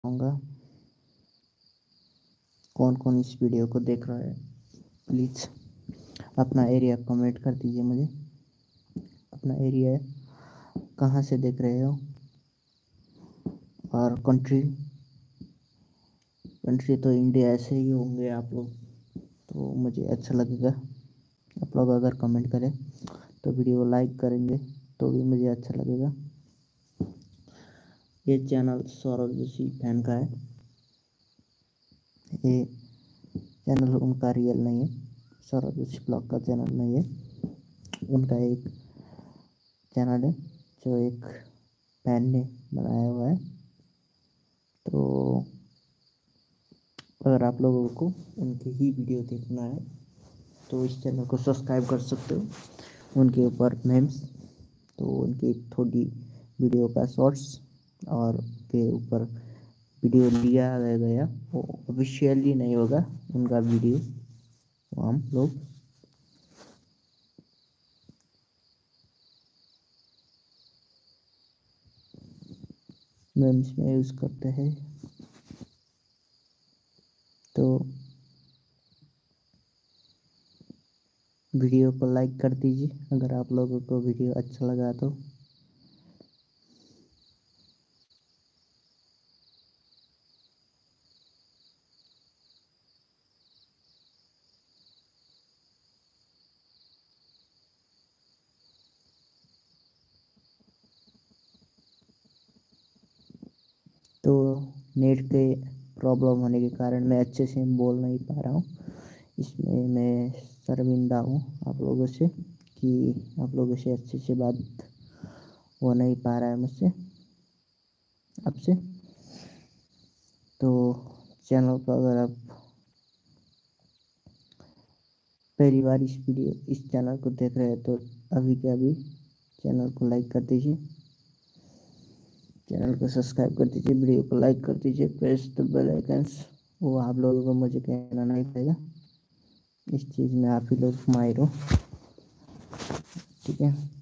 बताऊंगा कौन कौन इस वीडियो को देख रहा है। प्लीज़ अपना एरिया कमेंट कर दीजिए मुझे। अपना एरिया कहाँ से देख रहे हो और कंट्री तो इंडिया ऐसे ही होंगे आप लोग, तो मुझे अच्छा लगेगा। आप लोग अगर कमेंट करें तो वीडियो लाइक करेंगे तो भी मुझे अच्छा लगेगा। ये चैनल सौरभ जोशी फैन का है। ये चैनल उनका रियल नहीं है, सौरभ जोशी ब्लॉग का चैनल नहीं है। उनका एक चैनल है जो एक फैन ने बनाया हुआ है। तो अगर आप लोगों को उनकी ही वीडियो देखना है तो इस चैनल को सब्सक्राइब कर सकते हो। उनके ऊपर मेम्स, तो उनकी थोड़ी वीडियो का शॉर्ट्स और के ऊपर वीडियो लिया गया, वो ऑफिशियली नहीं होगा उनका वीडियो, वो हम लोग मेम्स में यूज़ करते हैं। तो वीडियो को लाइक कर दीजिए अगर आप लोगों को वीडियो अच्छा लगा तो। तो नेट के प्रॉब्लम होने के कारण मैं अच्छे से बोल नहीं पा रहा हूँ। इसमें मैं शर्मिंदा हूँ आप लोगों से कि आप लोगों से अच्छे से बात हो नहीं पा रहा है मुझसे आपसे। तो चैनल को अगर आप पहली बार इस चैनल को देख रहे हैं तो अभी के अभी चैनल को लाइक कर दीजिए, चैनल को सब्सक्राइब कर दीजिए, वीडियो को लाइक कर दीजिए, प्रेस द बेल आइकन्स। वो आप लोगों को मुझे कहना नहीं पड़ेगा, इस चीज़ में आप ही लोग माहिर हो, ठीक है।